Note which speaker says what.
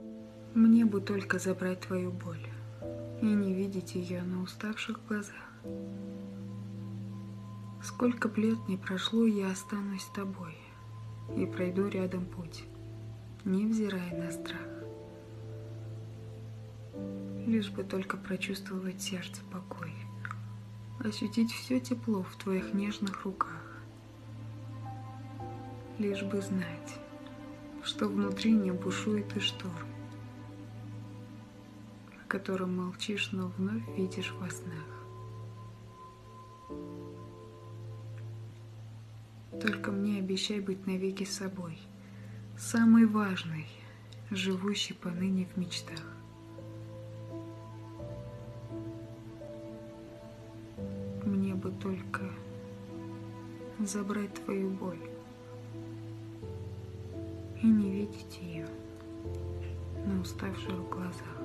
Speaker 1: Мне бы только забрать твою боль и не видеть ее на уставших глазах. Сколько б лет ни прошло, я останусь с тобой и пройду рядом путь, невзирая на страх. Лишь бы только прочувствовать сердце покой, ощутить все тепло в твоих нежных руках. Лишь бы знать, что внутри не бушует и шторм, о котором молчишь, но вновь видишь во снах. Только мне обещай быть навеки собой, самой важной, живущей поныне в мечтах. Мне бы только забрать твою боль и не видеть ее на уставших глазах.